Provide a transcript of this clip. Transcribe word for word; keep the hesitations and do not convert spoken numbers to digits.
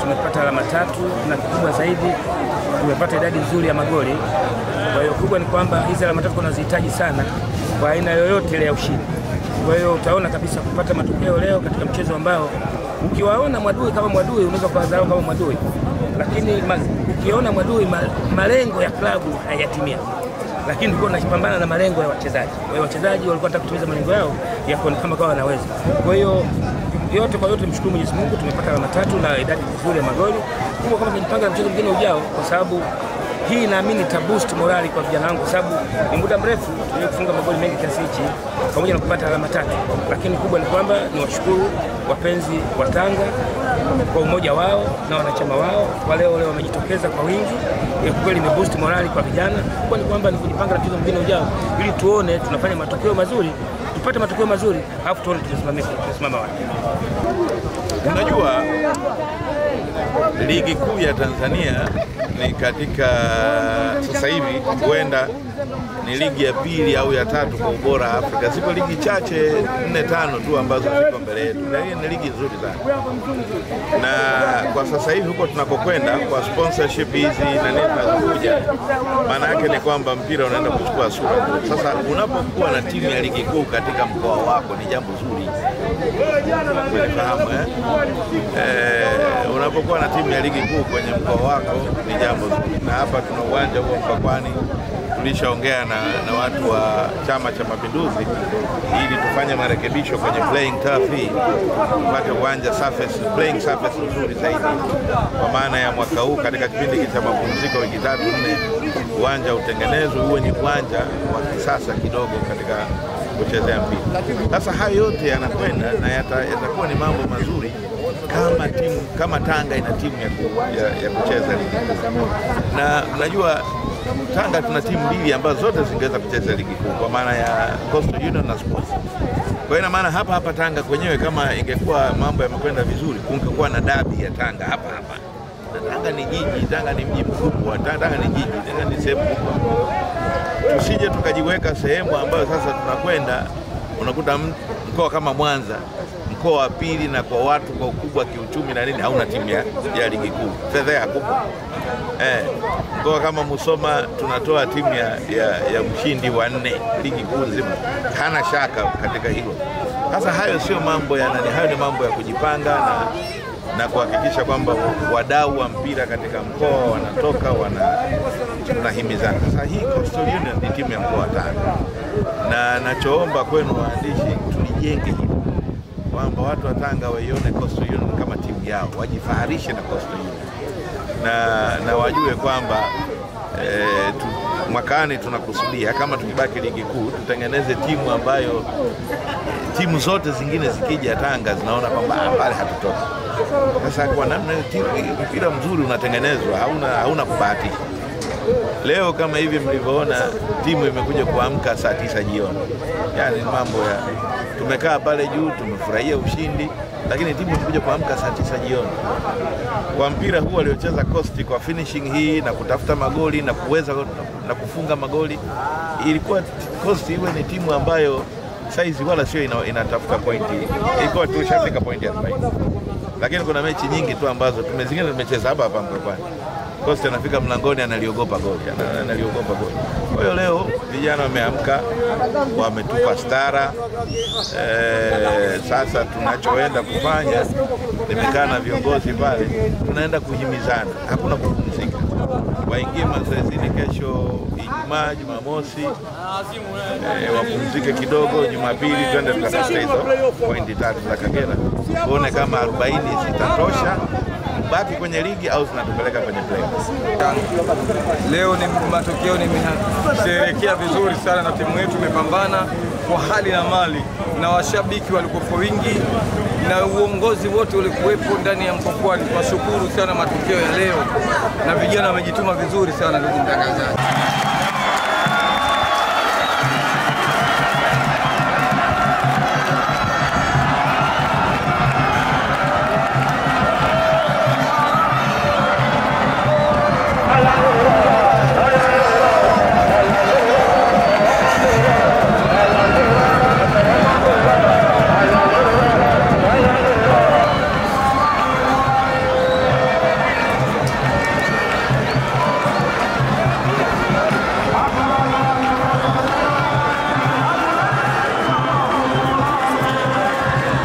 tumepata alama tatu na kikubwa zaidi tumepata idadi nzuri ya magoli. Kwa hiyo kubwa ni kwamba hizi alama tatu tunazihitaji sana kwa aina yoyote ile ya ushindi. Kwa hiyo utaona kabisa kupata matokeo leo katika mchezo ambao ukiwaona Mwadui kama Mwadui unaweza kuwadharau kama Mwadui, lakini ukiona Mwadui malengo ya klabu hayatimia, lakini tulikuwa tunapambana na malengo ya wachezaji. Kwa hiyo wachezaji walikuwa wanataka kutimiza malengo yao ya kama kama wanaweza. Kwa hiyo yote kwa yote mshukuru Mwenyezi Mungu, tumepata alama tatu na idadi nzuri ya magoli. Kubwa kama tunajipanga na mchezo mwingine ujao, kwa sababu hii naamini ta boost morali kwa vijana wangu, kwa sababu ni muda mrefu tuliye kufunga magoli mengi kiasi hichi pamoja na kupata alama tatu. Lakini kubwa ni kwamba ni washukuru wapenzi wa Tanga kwa umoja wao na wanachama wao kwa leo leo wamejitokeza kwa wingi. Kwa kweli ni boost morali kwa vijana. Kubwa ni kwamba ni kujipanga na mchezo mwingine ujao ili tuone tunafanya matokeo mazuri, tupate matokeo mazuri, alafu tuone tunasimama tunasimama wapi. Unajua ligi kuu ya Tanzania ni katika sasa hivi huenda ni ligi ya pili au ya tatu kwa ubora Afrika. Ziko ligi chache nne tano tu ambazo ziko mbele yetu. Na hii ni ligi nzuri sana. Na kwa sasa hivi huko tunakokwenda kwa sponsorship hizi na nini zinakuja, maana yake ni kwamba mpira unaenda kuchukua sura. Sasa unapokuwa na timu ya ligi kuu katika mkoa wako ni jambo zuri. Unafahamu eh? Eh, unapokuwa na timu ya ligi kuu kwenye mkoa wako ni jambo zuri. Na hapa tuna uwanja huo Mpakwani. Tulishaongea na, na watu wa Chama cha Mapinduzi ili tufanye marekebisho kwenye playing turf hii, tupate uwanja surface, playing surface nzuri zaidi. Kwa maana ya mwaka huu katika kipindi cha mapumziko wiki tatu nne, uwanja utengenezwe uwe ni uwanja wa kisasa kidogo katika kuchezea mpira. Sasa hayo yote yanakwenda na yatakuwa ni mambo mazuri kama timu kama Tanga ina timu ya, ya, ya kucheza ligi. Na unajua Tanga tuna timu mbili ambazo zote zingeweza kucheza ligi kuu, kwa maana ya Coastal Union na Sports. Kwa hiyo maana hapa hapa Tanga kwenyewe kama ingekuwa mambo yamekwenda vizuri, kungekuwa na dabi ya Tanga hapa hapa. Na Tanga ni jiji, Tanga ni mji mkubwa, Tanga ni jiji, Tanga ni sehemu kubwa. Tusije tukajiweka sehemu ambayo sasa tunakwenda unakuta mkoa kama Mwanza, mkoa wa pili na kwa watu kwa ukubwa kiuchumi na nini, hauna timu ya, ya ligi kuu. Fedha ya kubwa. Eh, mkoa kama Musoma tunatoa timu ya, ya, ya mshindi wa nne ligi kuu nzima. Hana shaka katika hilo. Sasa hayo sio mambo ya nani, hayo ni mambo ya kujipanga na na kuhakikisha kwamba wadau wa mpira katika mkoa wanatoka wana tunahimizana. Sasa hii Coastal Union ni timu ya mkoa wa Tanga. Na nachoomba kwenu waandishi, tulijenge hili kwamba watu wa Tanga waione Coastal Union kama timu yao, wajifaharishe na Coastal Union. Na, na wajue kwamba e, tu, mwakani tunakusudia kama tukibaki ligi kuu tutengeneze timu ambayo timu zote zingine zikija Tanga zinaona kwamba pale hatutoki. Sasa kwa namna mpira mzuri unatengenezwa, hauna hauna kubahatisha. Leo kama hivi mlivyoona timu imekuja kuamka saa tisa jioni. Yaani mambo ya tumekaa pale juu tumefurahia ushindi, lakini timu imekuja kuamka saa tisa jioni. Kwa mpira huu waliocheza Coast kwa finishing hii na kutafuta magoli na kuweza na kufunga magoli, ilikuwa Coast iwe ni timu ambayo saizi wala sio ina, inatafuta pointi. Ilikuwa tu shafika pointi ya arobaini. Lakini kuna mechi nyingi tu ambazo tumezingine tumecheza hapa hapa Mpakwani. Coast anafika mlangoni analiogopa goli, analiogopa goli. Kwa hiyo leo vijana wameamka, wametupa stara. E, sasa tunachoenda kufanya, nimekaa na viongozi pale, tunaenda kuhimizana, hakuna kupumzika. Waingie mazoezini kesho Ijumaa, Jumamosi, e, wapumzike kidogo, Jumapili twende tukatafuta hizo pointi tatu za Kagera. Tuone kama arobaini zitatosha baki kwenye ligi au zinatupeleka kwenye playoffs. Leo ni matokeo, nimesherehekea vizuri sana na timu yetu imepambana kwa hali na mali, na washabiki walikuwa wingi na uongozi wote ulikuwepo ndani ya Mpakwani. Tunashukuru sana matokeo ya leo na vijana wamejituma vizuri sana, ndugu mtangazaji.